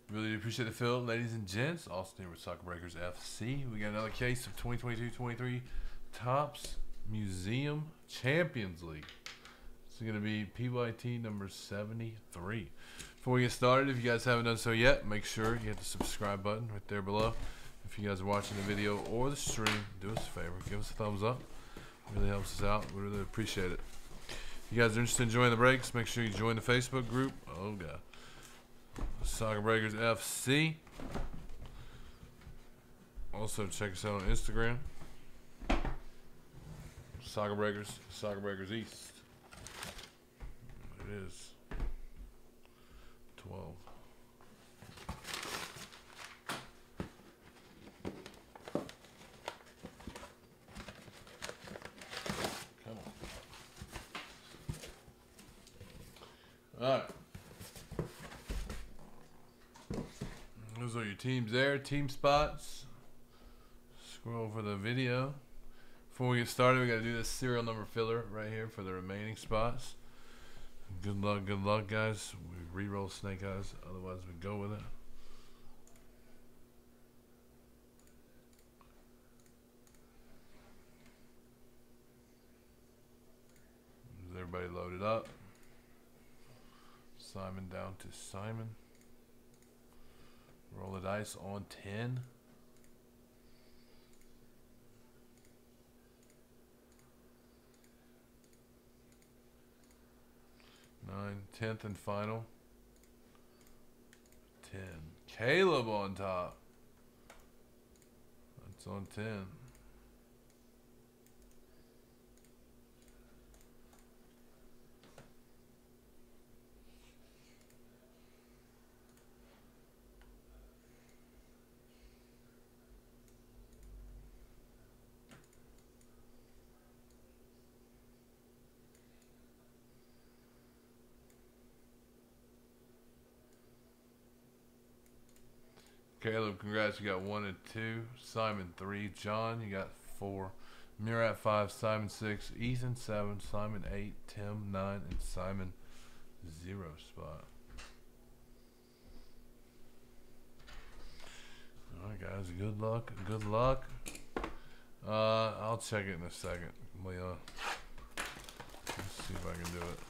Really appreciate the fill, ladies and gents. Austin here with Soccer Breakers FC. We got another case of 2022-23 Topps Museum Champions League. It's going to be PYT number 73. Before we get started, if you guys haven't done so yet, make sure you hit the subscribe button right there below. If you guys are watching the video or the stream, do us a favor, give us a thumbs up. It really helps us out. We really appreciate it. If you guys are interested in joining the breaks, make sure you join the Facebook group. Oh, God. Soccer Breakers FC. Also, check us out on Instagram. Soccer Breakers East. It is 12. Come on. All right. Those are your teams there, team spots. Scroll over the video. Before we get started, we got to do this serial number filler right here for the remaining spots. Good luck, guys. We re-roll snake eyes, otherwise we go with it. Is everybody loaded up? Simon down to Simon. Roll the dice on 10. Nine, 10th and final. 10. Caleb on top. That's on 10. Caleb, congrats. You got 1 and 2. Simon 3. John, you got 4. Murat 5. Simon 6. Ethan 7. Simon 8. Tim 9. And Simon 0 spot. Alright, guys. Good luck. Good luck. I'll check it in a second. Leon. Let's see if I can do it.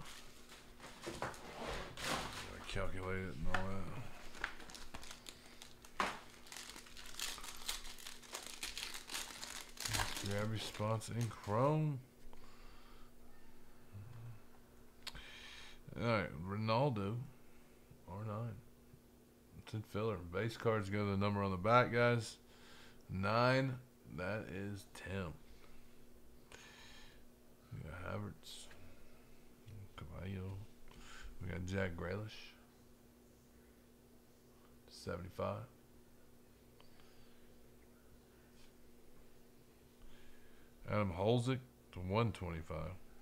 Gotta calculate it and all that. Grab your spots in Chrome. Alright, Ronaldo. R9. It's in filler. Base cards go to the number on the back, guys. 9. That is Tim. We got Havertz. Caballo. We got Jack Grealish. 75. Adam Holzik to 125.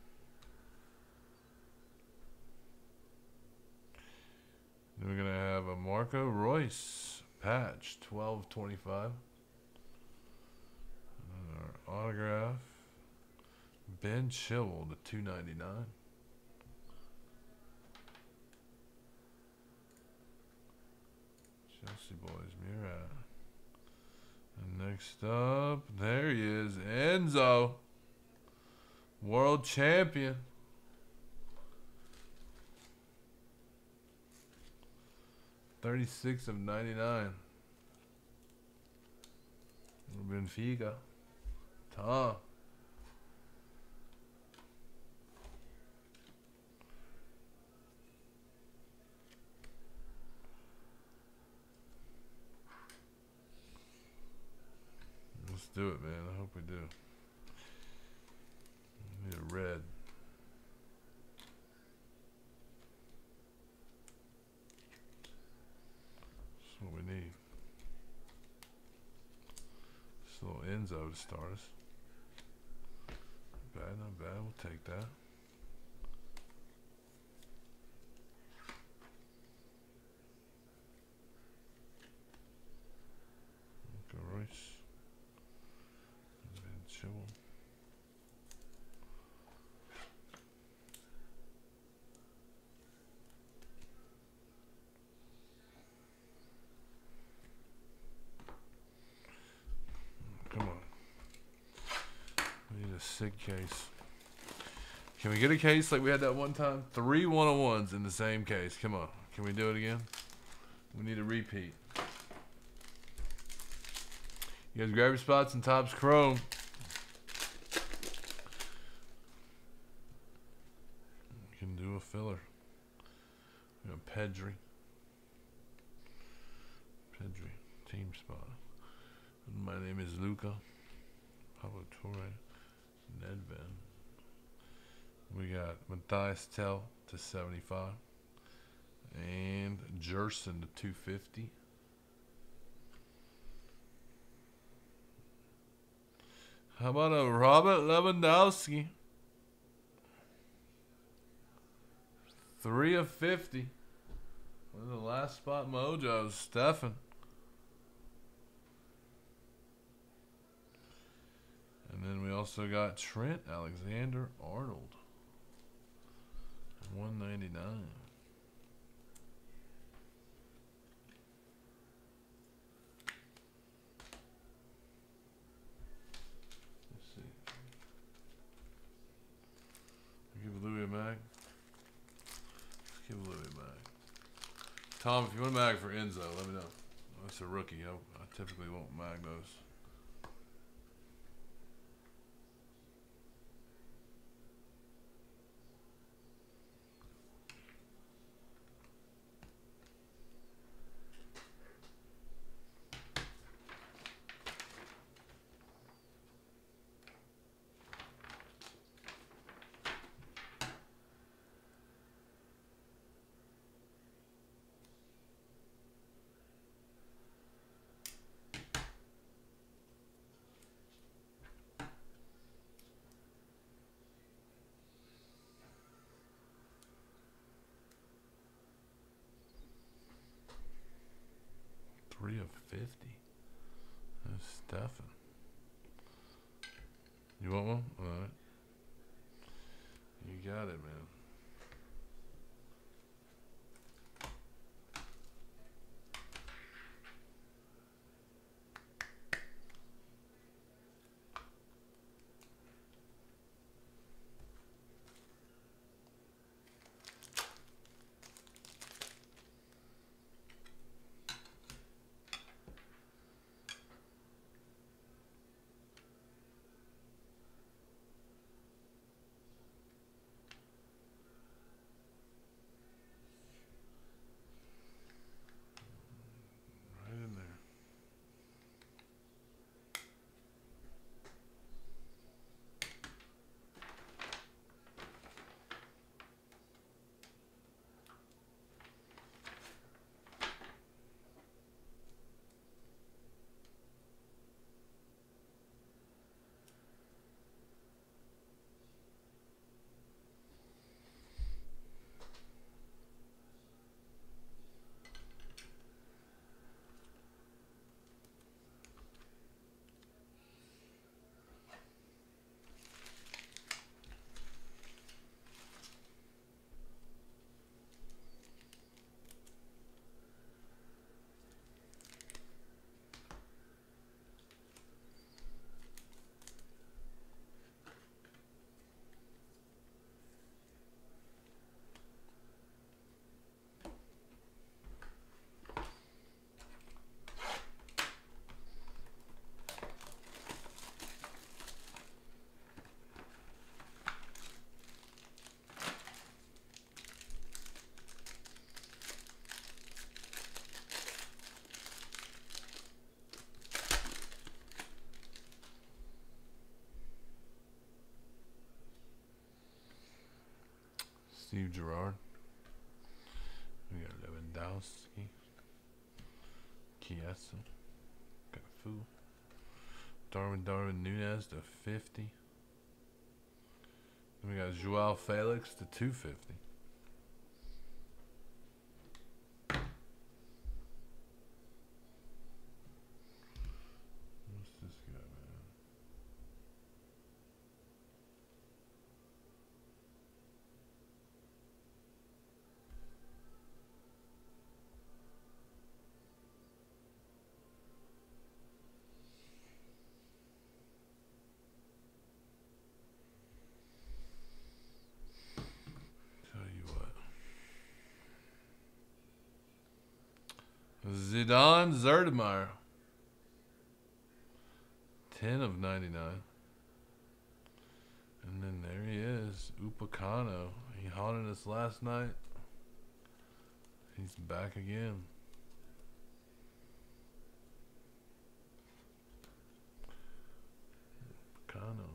Then we're going to have a Marco Royce patch, 1225. Our autograph, Ben Chilwell to 299. Chelsea boys, Murat. And next up, there he is, Enzo, world champion. $36 of 99. Benfica. Tom. Let's do it, man. I hope we do. We need a red. That's what we need. Just a little Enzo to start us. Not bad, not bad. We'll take that. Royce. Chilwell. sick case. Can we get a case like we had that one time? 3 101s in the same case. Come on. Can we do it again? We need a repeat. You guys grab your spots in Topps Chrome. You can do a filler. We got Pedri. Team spot. My name is Luca. Pablo Torre. Nedved. We got Matthias Tell to 75. And Jerson to 250. How about a Robert Lewandowski? 3 of 50. One of the last spot mojos, Stefan. And then we also got Trent Alexander-Arnold. 199. Let's see. Give Louis a mag. Let's give Louis a mag. Tom, if you want a mag for Enzo, let me know. That's a rookie. I typically won't mag those. Three of 50. That's Stefan. You want one? All right. You got it, man. Right in there. Steve Gerrard. We got Lewandowski. Chiesa. Cafu. Darwin Nunez to 50. Then we got Joao Felix to 250. What's this guy, man? Zidane Zerdemeyer. 10 of 99. And then there he is. Upacano. He haunted us last night. He's back again. Upacano.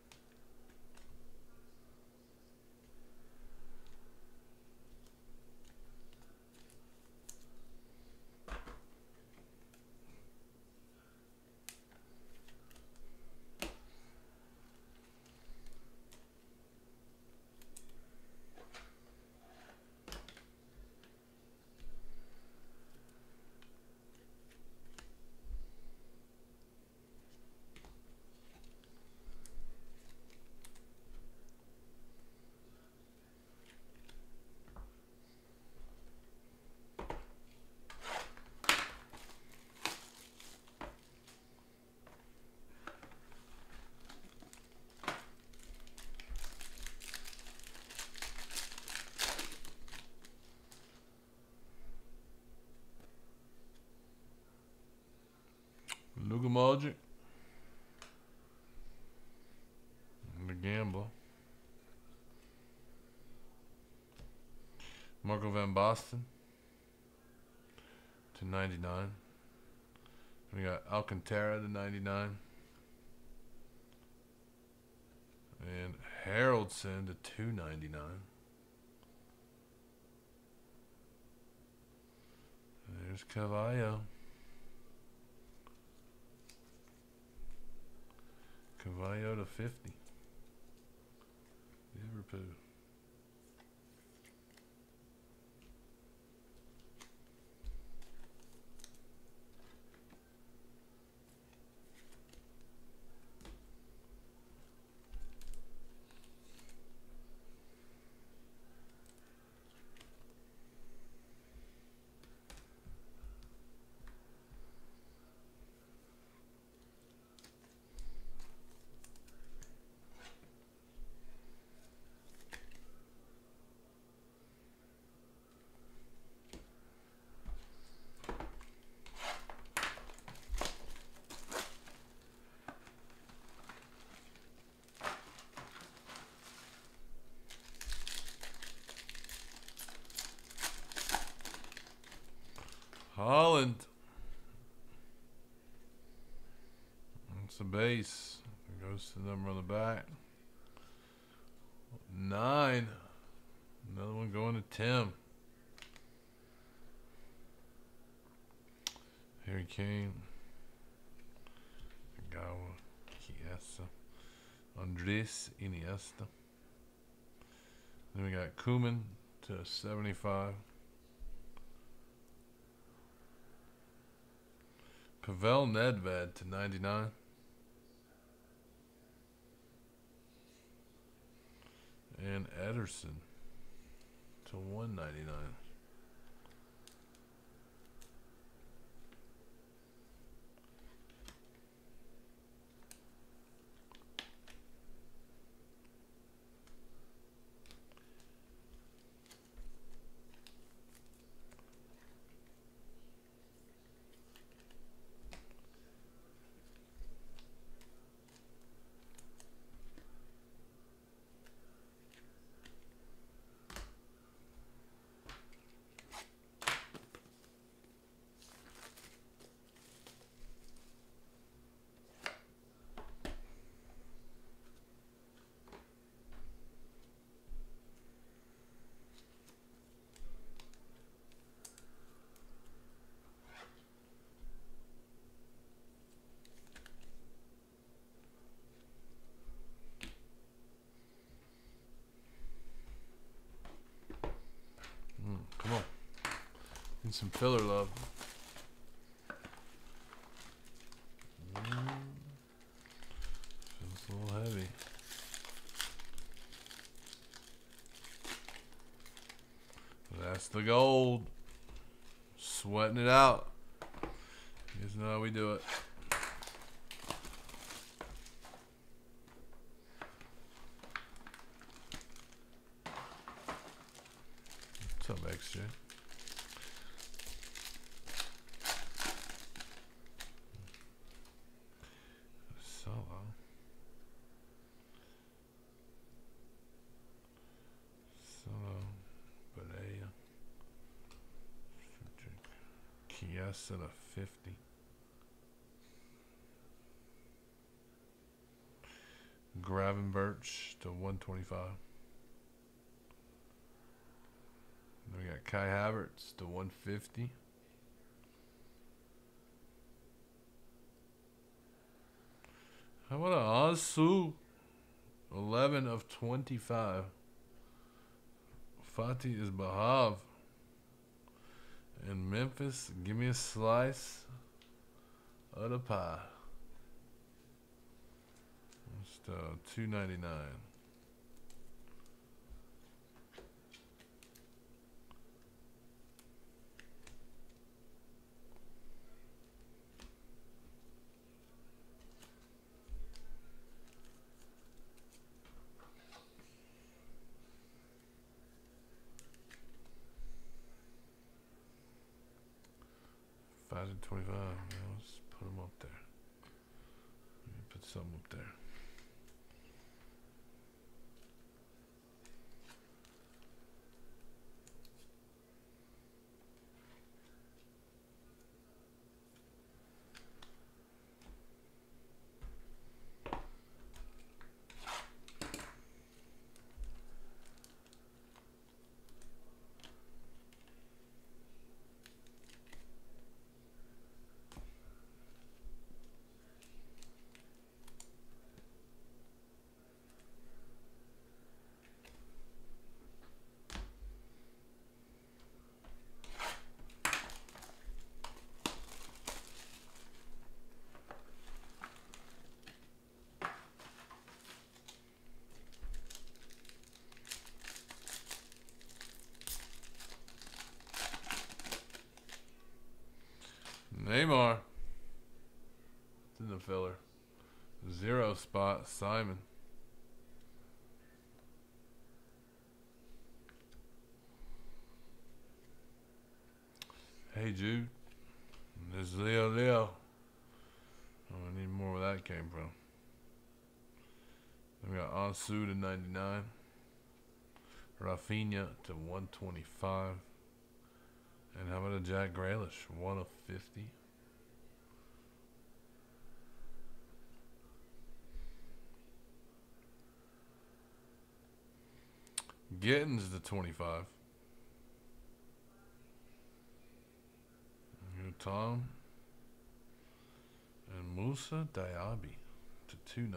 Luka Modric. And the Gamble. Marco Van Basten. To 99. We got Alcantara to 99. And Haraldson to 299. There's Cavallo. Cavallo to 50. Liverpool. Holland. That's the base. It goes to the number on the back. 9. Another one going to Tim. Harry Kane. Gawa. Chiesa. Andres Iniesta. Then we got Koeman to 75. Pavel Nedved to 99. And Ederson to 199. Come on. Need some filler love. Feels a little heavy. That's the gold. Sweating it out. You guys know how we do it. What's up, XJ? yes and a 50. Gravenberch to 125. Then we got Kai Havertz to 150. How about an Ansu? 11 of 25. Fatih is Bahav. And Memphis, give me a slice of the pie. Just $2.99. $5 to 25. Yeah, let's put them up there. Put something up there. Neymar. It's in the filler. 0 spot, Simon. Hey Jude. This is Leo. Oh, I need more where that came from. Then we got Ansu to 99. Rafinha to 125. And how about a Jack Grealish? 1 of 50. Gittins to 25. Tom and Musa Diaby to $2.99.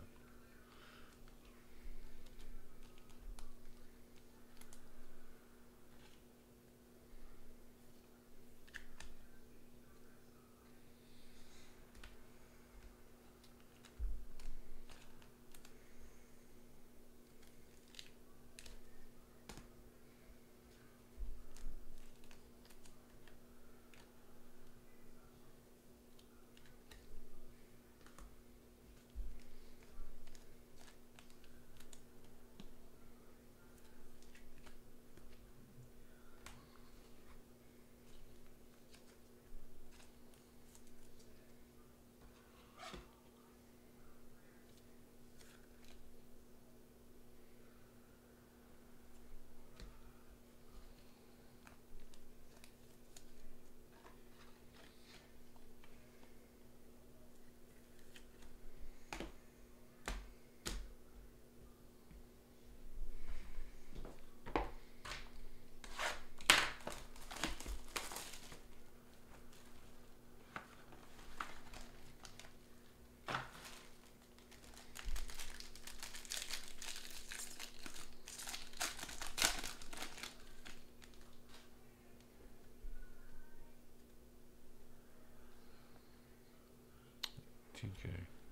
TK.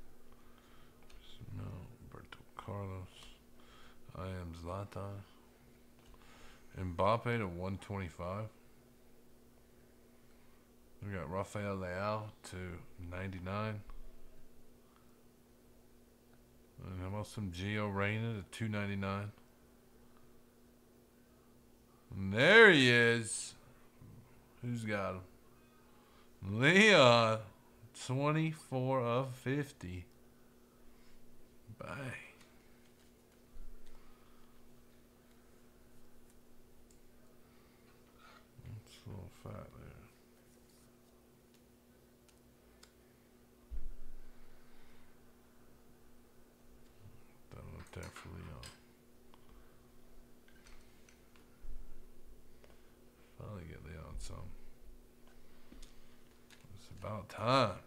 No, Berto Carlos. I am Zlatan. Mbappe to 125. We got Rafael Leao to 99. And how about some Gio Reyna to 299? And there he is. Who's got him? Leon. 24 of 50. Bang. That's a little fat there. there for Leon. Finally get Leon some. It's about time.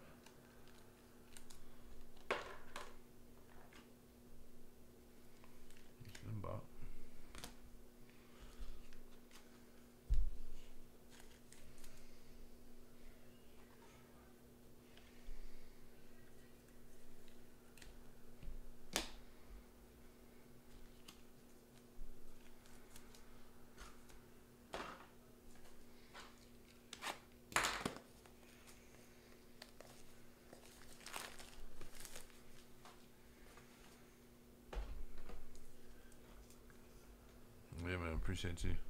Yeah, man, appreciate you.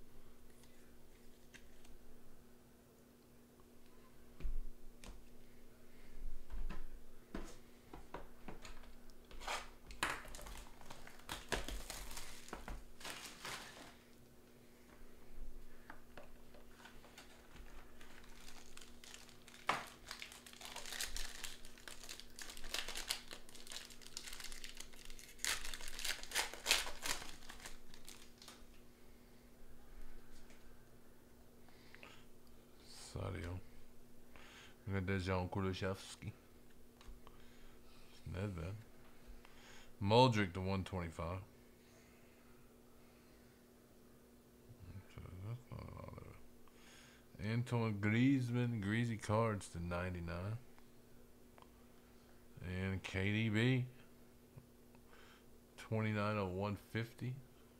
Sadio. We got Dejan Kulusevski. Nedved. Muldrick to 125. That's not an auto. Antoine Griezmann, Greasy Cards to 99. And KDB, 29 of 150.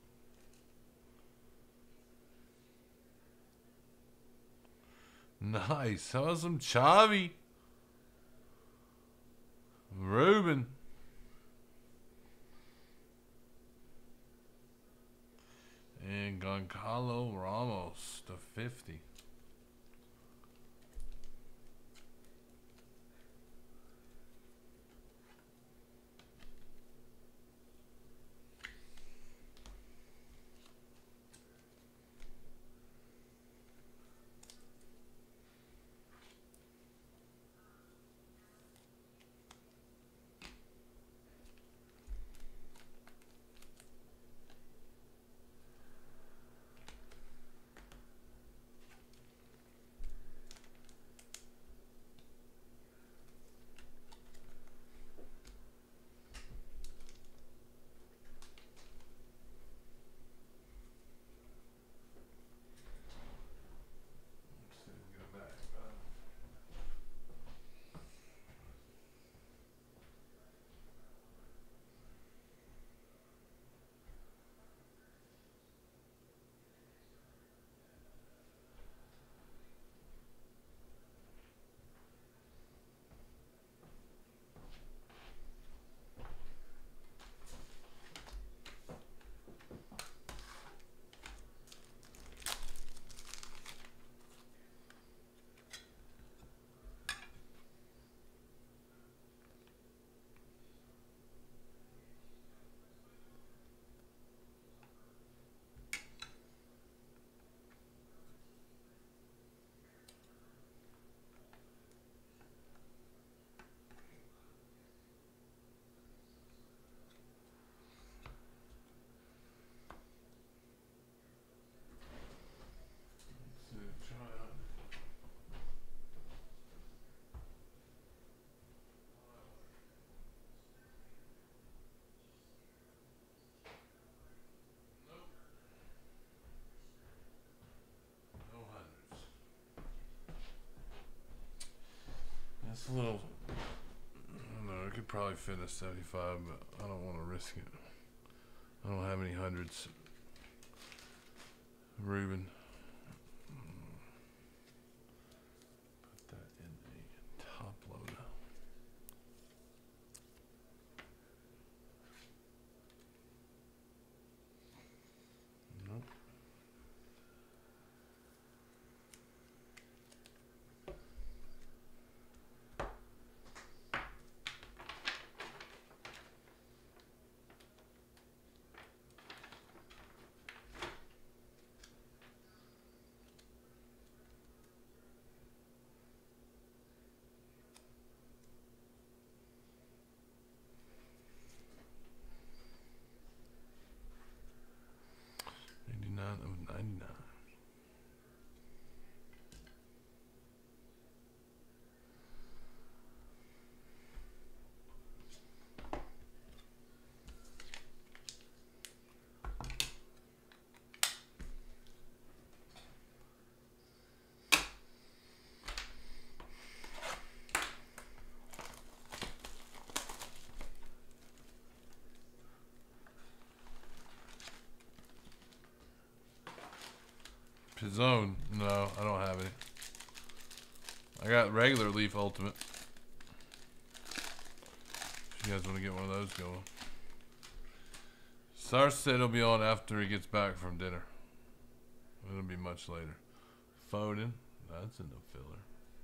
Nice. How about some Xavi? Ruben. And Goncalo Ramos to 50. It's a little, I don't know, I could probably fit a 75, but I don't want to risk it. I don't have any hundreds. Ruben. Put that in a top loader. Nope. His own. No, I don't have any. I got regular Leaf Ultimate. If you guys want to get one of those going. Sar said it'll be on after he gets back from dinner. It'll be much later. Foden. That's in the filler.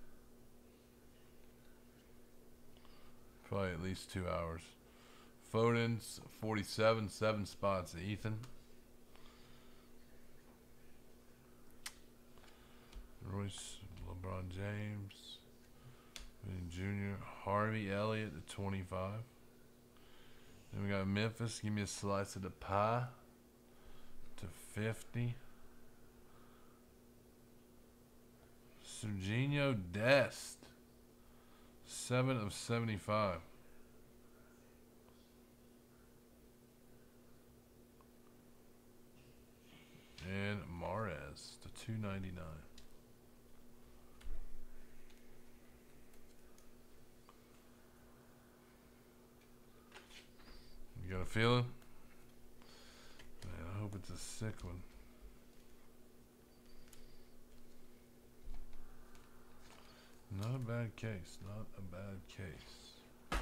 Probably at least 2 hours. Foden's 47, 7 spots. Ethan. Royce, LeBron James, Jr., Harvey Elliott to 25. Then we got Memphis. Give me a slice of the pie to 50. Serginho Dest, 7 of 75. And Mahrez to 299. You got a feeling? Man, I hope it's a sick one. Not a bad case. Not a bad case.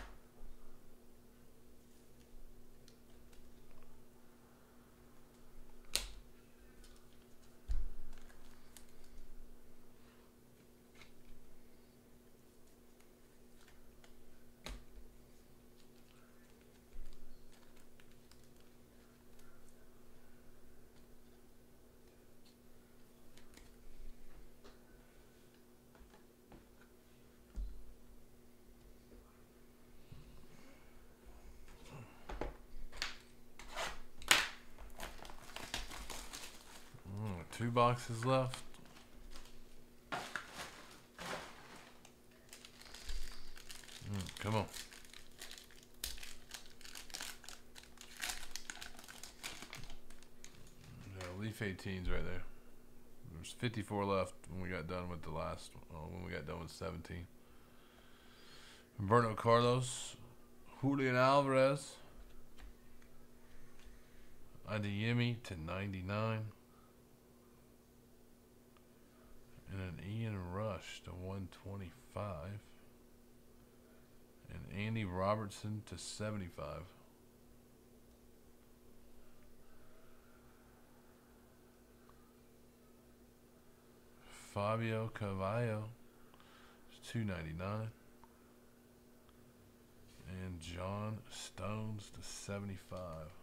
Two boxes left. Come on. Yeah, Leaf 18's right there. There's 54 left when we got done with the last one. When we got done with 17. Roberto Carlos. Julian Alvarez. Adeyemi to 99. And an Ian Rush to 125. And Andy Robertson to 75. Fabio Carvalho to 299. And John Stones to 75.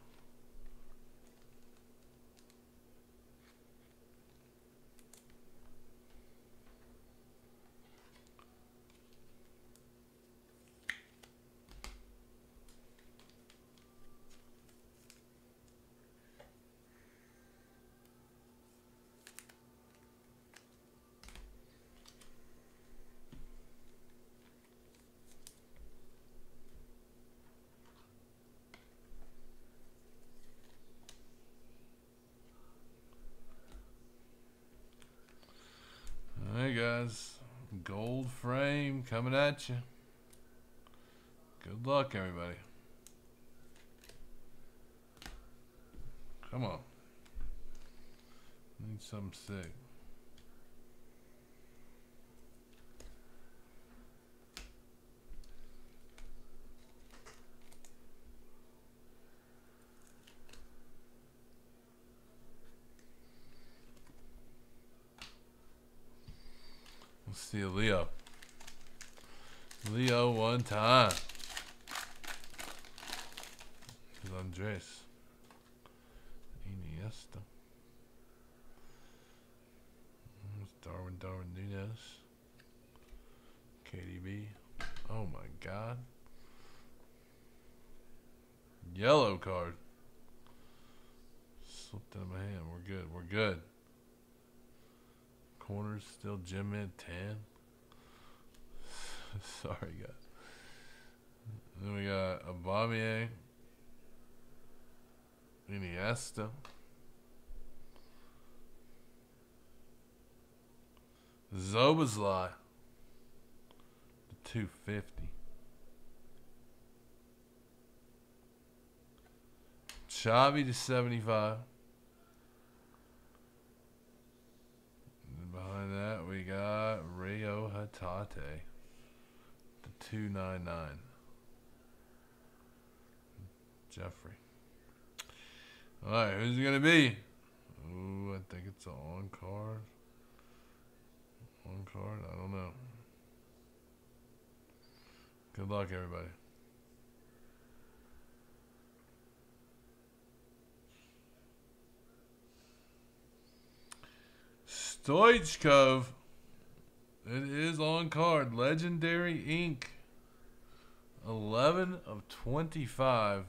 Hey guys, gold frame coming at you. Good luck, everybody. Come on. Need something sick. Let's see a Leo. Leo one time. Here's Andres. Iniesta. Darwin Nunez. KDB. Oh my God. Yellow card. Slipped out of my hand. We're good. We're good. Corners still Gym Mid 10. Sorry, guys. Then we got Aubameyang, Iniesta, Zobazlai, 250. Xavi to 75. behind that, we got Rio Hatate. The 299. Jeffrey. Alright, who's it going to be? Ooh, I think it's an on card. On card? I don't know. Good luck, everybody. Stoichkov. It is on card. Legendary Ink. 11 of 25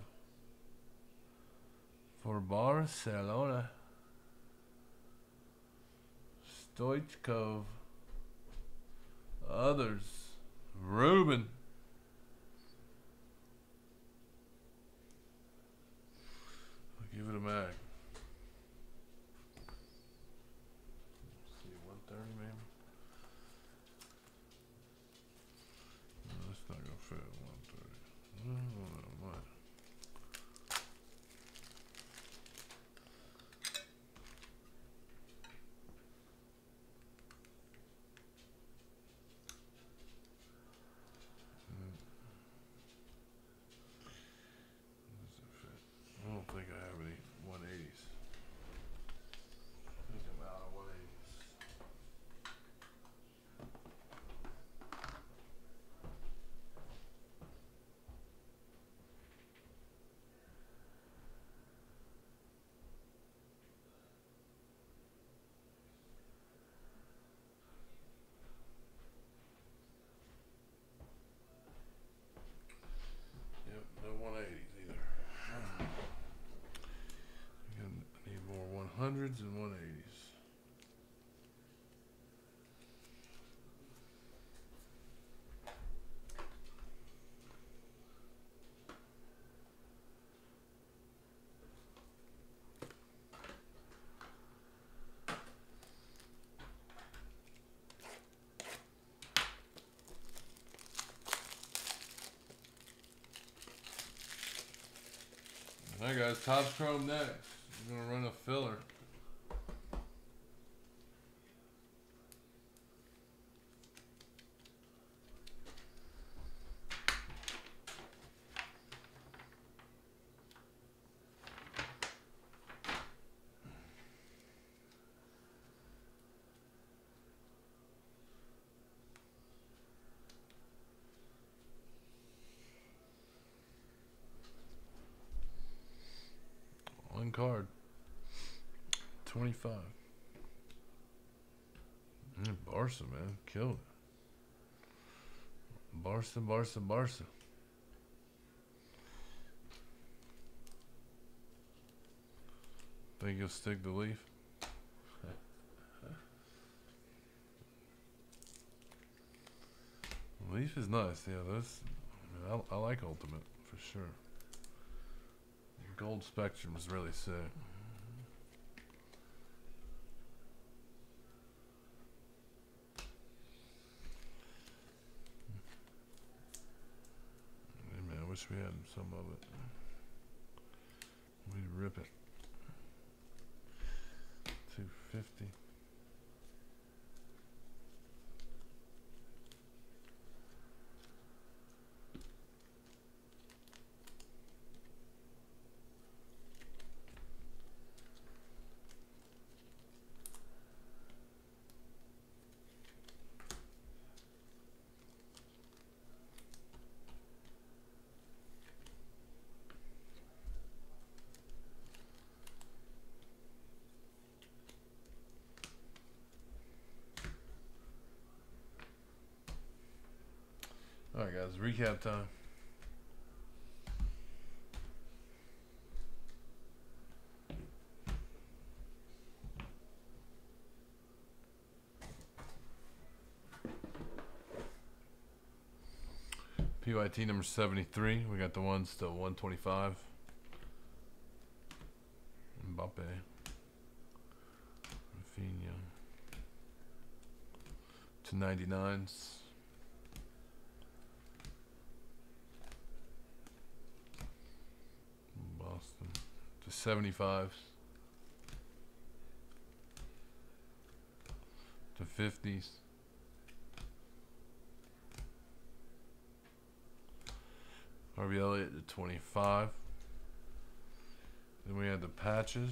for Barcelona. Stoichkov. Others. Ruben. I'll give it a mag. Let's see, 130 maybe? No, that's not going to fit 130. Oh, my. I don't think I have any 180s. I think I'm out of 180s. Yep, no 180s either. I need more 100s and 180s. Alright guys, Topps Chrome next. We're going to run a filler. One card. 25. Barca, man. Killed it. Barca, Barca, Barca. Think you'll stick the leaf? Leaf is nice. Yeah, that's. I mean, I like Ultimate for sure. Gold Spectrum is really sick. Hey man, I wish we had some of it. We'd rip it. 250. Alright guys, recap time. PYT number 73. We got the one still 125. Mbappe. Rafinha. 299s. Boston. To 75s. to 50s. Harvey Elliott to 25. Then we had the patches.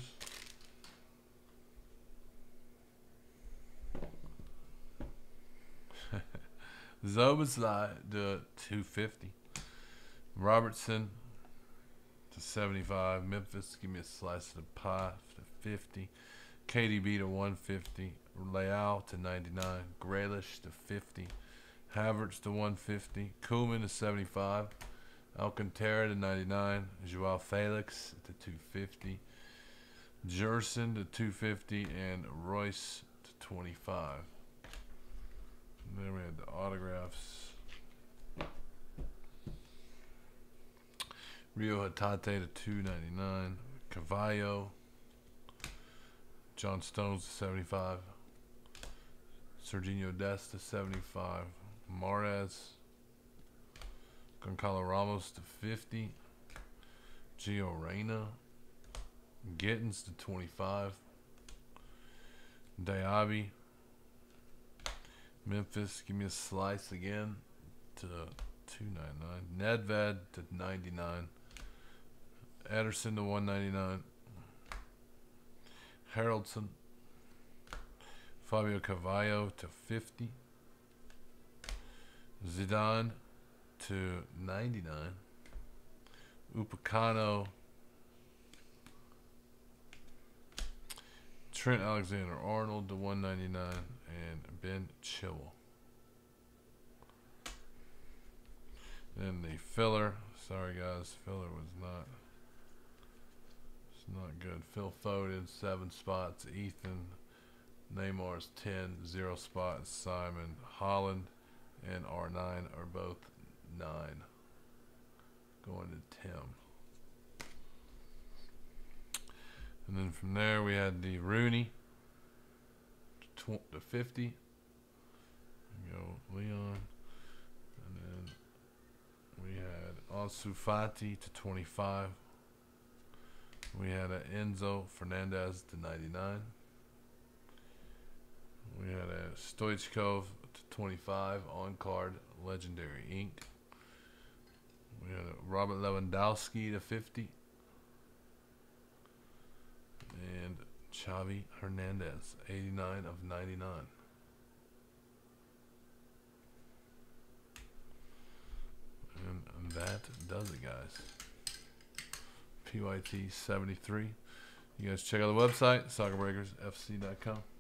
Zoboslai to 250. Robertson to 75. Memphis, give me a slice of the pie to 50. KDB to 150. Leal to 99. Grealish to 50. Havertz to 150. Koeman to 75. Alcantara to 99. Joao Felix to 250. Jerson to 250. And Royce to 25. And then we had the autographs. Rio Hatate to 299. Cavallo. John Stones to 75. Serginho Dest to 75. Mahrez. Goncalo Ramos to 50. Gio Reyna. Gittins to 25. Diaby. Memphis, give me a slice again to 299. Nedved to 99. Ederson to 199. Haraldson. Fabio Cavallo to 50. Zidane to 99. Upamecano. Trent Alexander-Arnold to 199. And Ben Chilwell. Then the filler. Sorry guys, filler was not. It's not good. Phil Foden 7 spots. Ethan Neymar's 10, 0 spots. Simon Holland and R9 are both 9. Going to Tim. And then from there we had the Rooney to 50. Go Leon. And then we had Ansu Fati to 25. We had an Enzo Fernandez to 99. We had a Stoichkov to 25 on card legendary ink. We had a Robert Lewandowski to 50. And Xavi Hernandez, 89 of 99. And that does it, guys. PYT 73. You guys check out the website, soccerbreakersfc.com.